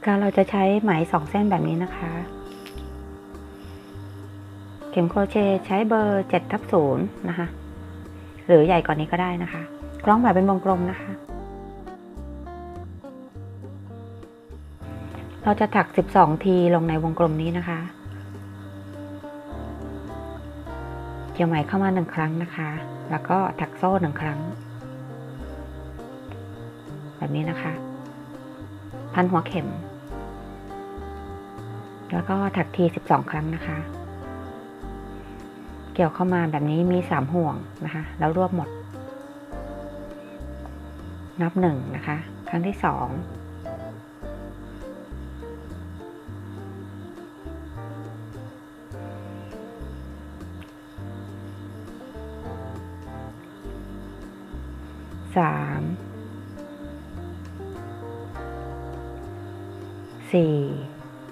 เราจะใช้ไหม2เส้นแบบนี้นะคะเข็มโครเชต์ใช้เบอร์7/0นะคะหรือใหญ่กว่านี้ก็ได้นะคะคล้องแบบเป็นวงกลมนะคะเราจะถัก12ทีลงในวงกลมนี้นะคะเกี่ยวไหมเข้ามา1ครั้งนะคะแล้วก็ถักโซ่1ครั้งแบบนี้นะคะพันหัวเข็มแล้วก็ถักที12ครั้งนะคะเกี่ยวเข้ามาแบบนี้มี3ห่วงนะคะแล้วรวบหมดนับ1นะคะครั้งที่2 3 4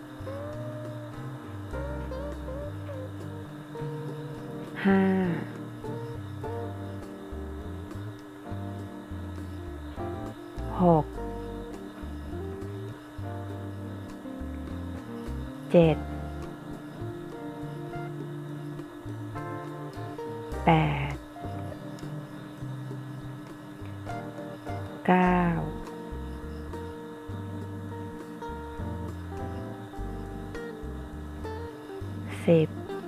5 6 7 8 9 10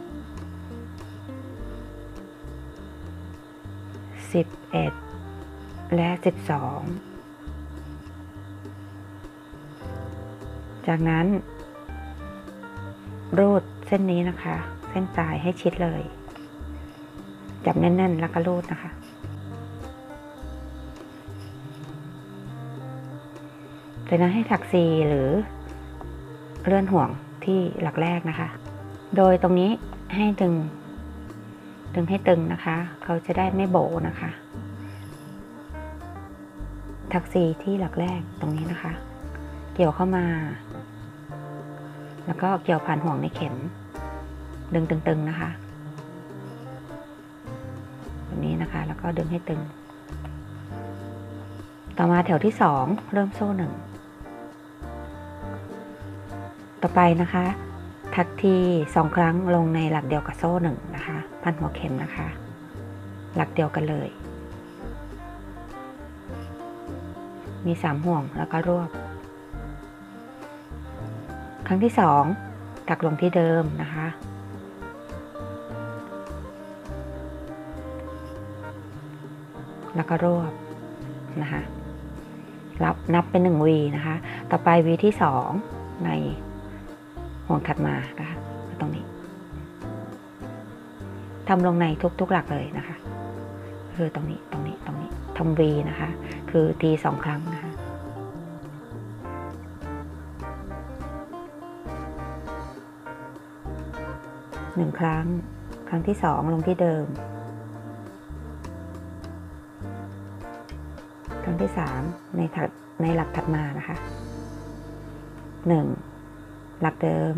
11และ12จากนั้นรูดเส้นนี้นะคะเส้นปลายให้ชิดเลยจับแน่นๆแล้วก็รูดนะคะจากนั้นให้ถักซีหรือเลื่อนห่วงที่หลักแรกนะคะโดยตรงนี้ให้ดึงให้ตึงนะคะเขาจะได้ไม่โบนะคะถักซีที่หลักแรกตรงนี้นะคะเกี่ยวเข้ามาแล้วก็เกี่ยวผ่านห่วงในเข็มดึงตึงๆนะคะแบบนี้นะคะแล้วก็ดึงให้ตึงต่อมาแถวที่2เริ่มโซ่1ต่อไปนะคะถักที2ครั้งลงในหลักเดียวกับโซ่1นะคะพันหัวเข็มนะคะหลักเดียวกันเลยมี3ห่วงแล้วก็รวบครั้งที่2ถักลงที่เดิมนะคะแล้วก็รวบนะคะนับเป็น1 V นะคะต่อไป V ที่2ในห่วงถัดมานะคะตรงนี้ทำลงในทุกหลักเลยนะคะคือตรงนี้ทำ V นะคะคือที2ครั้งนะคะ1ครั้งครั้งที่2ลงที่เดิมครั้งที่3ในหลักถัดมานะคะ1หลักเดิม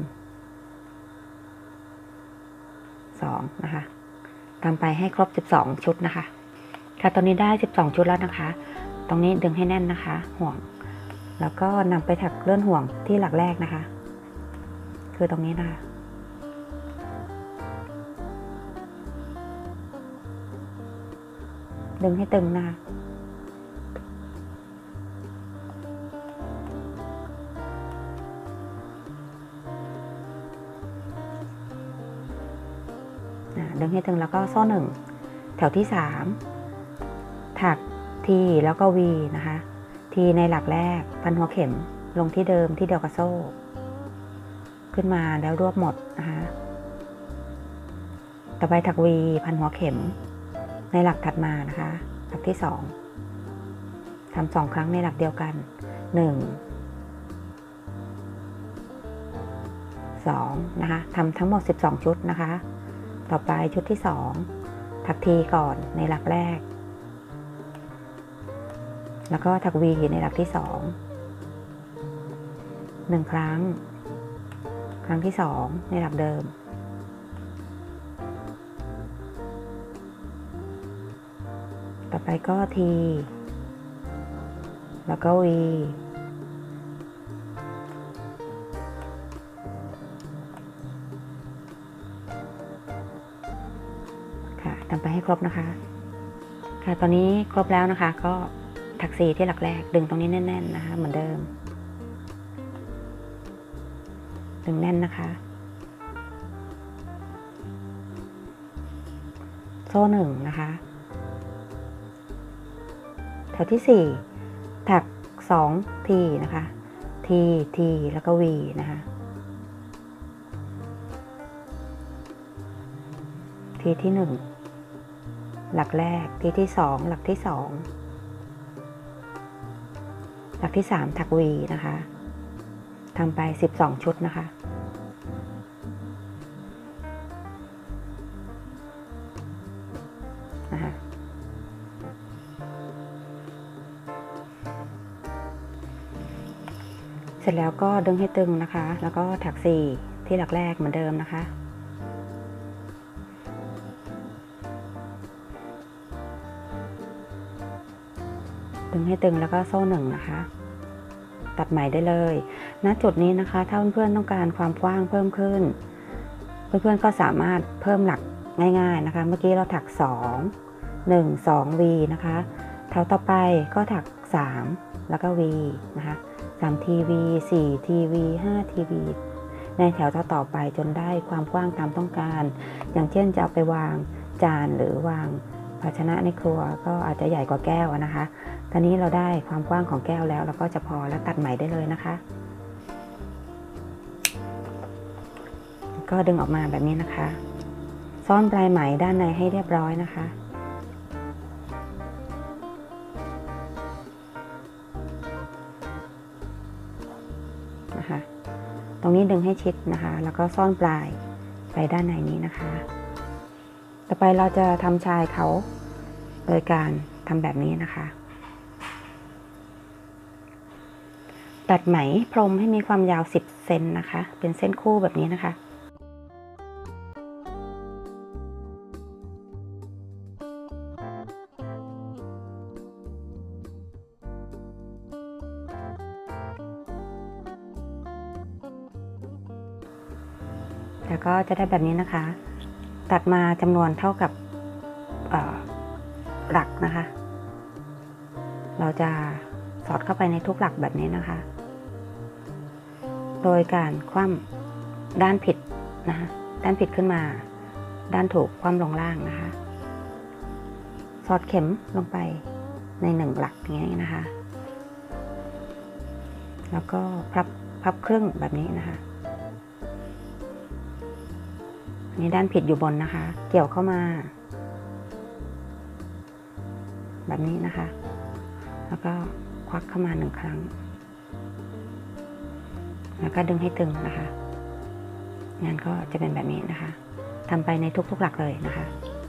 2นะคะทำไปให้ครบ12ชุดนะคะค่ะตอนนี้ได้12ชุดแล้วนะคะตรงนี้ดึงให้แน่นนะคะห่วงแล้วก็นำไปถักเลื่อนห่วงที่หลักแรกนะคะคือตรงนี้นะคะดึงให้ตึงนะคะดึงให้ตึงแล้วก็โซ่1แถวที่3ถักทีแล้วก็วีนะคะทีในหลักแรกพันหัวเข็มลงที่เดิมที่เดียวกับโซ่ขึ้นมาแล้วรวบหมดนะคะต่อไปถักวีพันหัวเข็มในหลักถัดมานะคะหลักที่2ทำ2ครั้งในหลักเดียวกัน1 2นะคะทำทั้งหมด12ชุดนะคะต่อไปชุดที่2ถักทีก่อนในหลักแรกแล้วก็ถักวีในหลักที่2 1ครั้งครั้งที่2ในหลักเดิมต่อไปก็ทีแล้วก็วีำไปให้ครบนะคะค่ะตอนนี้ครบแล้วนะคะก็ถักซีที่หลักแรกดึงตรงนี้แน่นๆนะคะเหมือนเดิมดึงแน่นนะคะโซ่หนึ่งนะคะแถวที่4ถัก2ทีนะคะทีแล้วก็ V นะคะทีที่1หลักแรกทีที่2หลักที่2หลักที่3ถัก V นะคะทำไป12ชุดนะคะเสร็จแล้วก็ดึงให้ตึงนะคะแล้วก็ถัก4ที่หลักแรกเหมือนเดิมนะคะดึงให้ตึงแล้วก็โซ่1นะคะตัดใหม่ได้เลยณจุดนี้นะคะถ้าเพื่อนๆต้องการความกว้างเพิ่มขึ้นเพื่อนๆก็สามารถเพิ่มหลักง่ายๆนะคะเมื่อกี้เราถัก2 V นะคะแถวต่อไปก็ถัก3แล้วก็ V นะคะ3TV 4TV 5TV ในแถวต่อไปจนได้ความกว้างตามต้องการอย่างเช่นจะเอาไปวางจานหรือวางภาชนะในครัวก็อาจจะใหญ่กว่าแก้วนะคะตอนนี้เราได้ความกว้างของแก้วแล้วเราก็จะพอแล้วตัดใหม่ได้เลยนะคะก็ดึงออกมาแบบนี้นะคะซ่อนปลายไหมด้านในให้เรียบร้อยนะคะตรงนี้ดึงให้ชิดนะคะแล้วก็ซ่อนปลายไปด้านในนี้นะคะต่อไปเราจะทำชายเขาโดยการทำแบบนี้นะคะตัดไหมพรมให้มีความยาว10 เซนนะคะเป็นเส้นคู่แบบนี้นะคะแล้วก็จะได้แบบนี้นะคะตัดมาจำนวนเท่ากับหลักนะคะเราจะสอดเข้าไปในทุกหลักแบบนี้นะคะโดยการคว่ำด้านผิดนะคะด้านผิดขึ้นมาด้านถูกคว่ำลงล่างนะคะสอดเข็มลงไปใน1หลักอย่างนี้นะคะแล้วก็พับครึ่งแบบนี้นะคะนี่ด้านผิดอยู่บนนะคะเกี่ยวเข้ามาแบบนี้นะคะแล้วก็ควักเข้ามา1 ครั้งแล้วก็ดึงให้ตึงนะคะงานก็จะเป็นแบบนี้นะคะทำไปในทุกๆหลักเลยนะคะ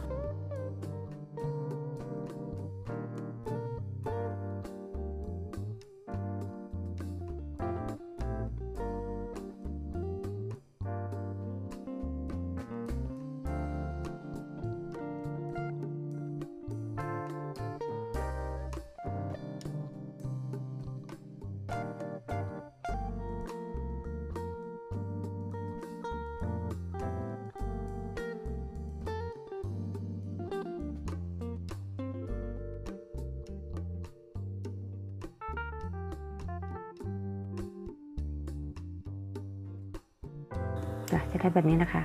จะได้แบบนี้นะคะ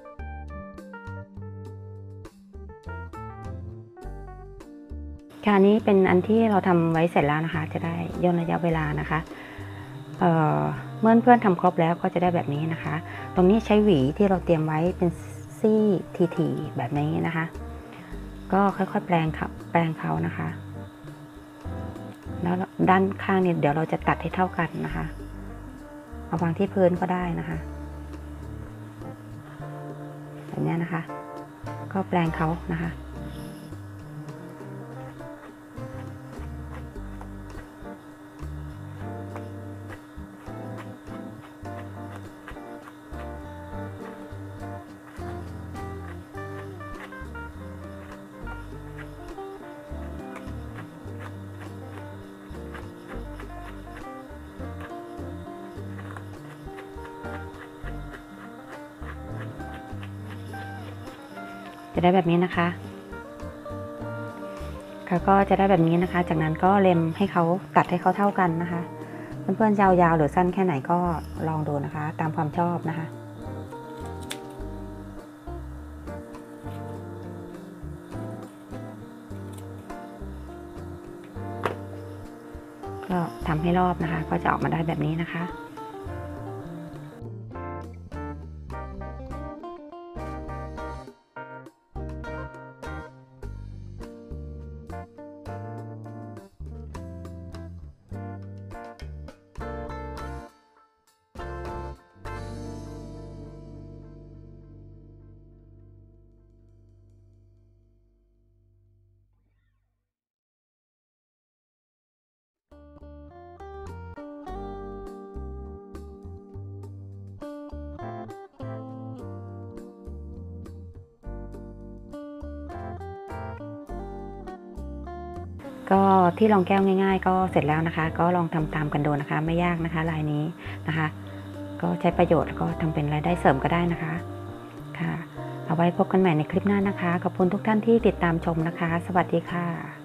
ค่ะนี้เป็นอันที่เราทำไว้เสร็จแล้วนะคะจะได้ย่นระยะเวลานะคะเมื่อเพื่อนทำครบแล้วก็จะได้แบบนี้นะคะตรงนี้ใช้หวีที่เราเตรียมไว้เป็นซี่ทีๆแบบนี้นะคะก็ค่อยๆแปรงเขานะคะแล้วด้านข้างเนี่ยเดี๋ยวเราจะตัดให้เท่ากันนะคะเอาวางที่พื้นก็ได้นะคะแบบนี้นะคะก็แปรงเขานะคะจะได้แบบนี้นะคะค่ะก็จะได้แบบนี้นะคะจากนั้นก็เล็มให้เขาตัดให้เขาเท่ากันนะคะเพื่อนๆยาวๆหรือสั้นแค่ไหนก็ลองดูนะคะตามความชอบนะคะก็ทำให้รอบนะคะก็จะออกมาได้แบบนี้นะคะก็ที่รองแก้วง่ายๆก็เสร็จแล้วนะคะก็ลองทำตามกันดูนะคะไม่ยากนะคะลายนี้นะคะก็ใช้ประโยชน์แล้วก็ทำเป็นรายได้เสริมก็ได้นะคะค่ะเอาไว้พบกันใหม่ในคลิปหน้านะคะขอบคุณทุกท่านที่ติดตามชมนะคะสวัสดีค่ะ